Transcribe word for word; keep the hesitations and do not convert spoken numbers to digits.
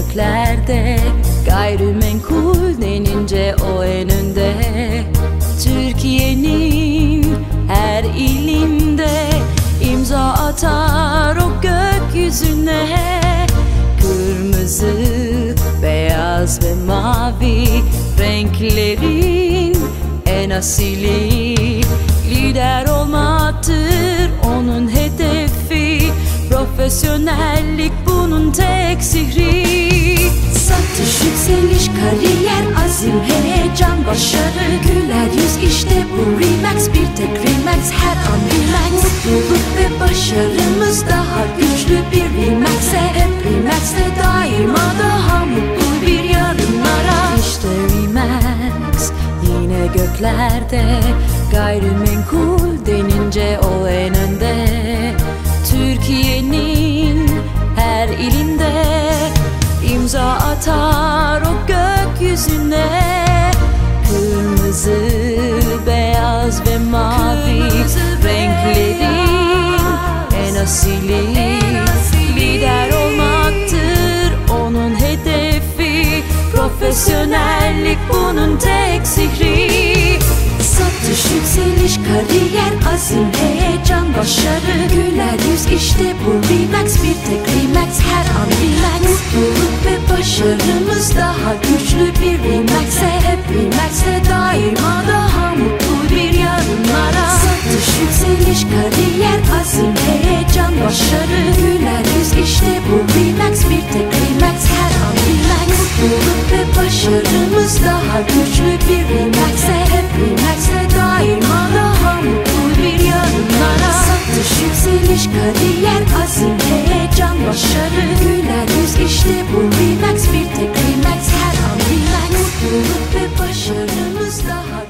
göklerde, gayrimenkul denince o en önde. Türkiye'nin her ilinde imza atar o gökyüzüne. Kırmızı, beyaz ve mavi renklerin en asili. Lider olmaktır onun hedefi, profesyonellik bunun tek sihri. Satış, yükseliş, kariyer, azim, heyecan, başarı, güler yüz, işte bu Remax, bir tek Remax, her an Remax. Mutluluk ve başarımız daha güçlü bir Remax'e, hep Remax'e, daima daha mutlu bir yarınlara. İşte Remax yine göklerde, gayrimenkul denince o en önde. Türkiye'nin her ilinde imza atar o gökyüzüne. Kırmızı, beyaz ve mavi renklerin en asili. Lider olmaktır onun hedefi, profesyonellik bunun tek sihri. Satış, yükseliş, kariyer, azim, heyecan, başarı, güler yüz, işte bu Remax, bir tek Remax, her an Remax. Mutluluk ve başarımız daha güçlü bir Remax'e, hep Remax'e, daima daha mutlu bir yarınlara. Satış, yükseliş, kariyer, azim, heyecan, başarı, güler yüz, işte bu Remax, bir tek Remax, her an Remax. Mutluluk ve başarımız daha güçlü bir Remax'e, hep Remax'e, daima daha mutlu bir yarınlara. Satış, yükseliş, kariyer, azim, heyecan, başarı, güler yüz, işte bu Remax, bir tek Remax, her an Remax. Mutluluk ve başarımız daha